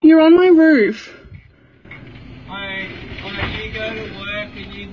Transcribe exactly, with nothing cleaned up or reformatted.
You're on my roof. I, I, you go to work and you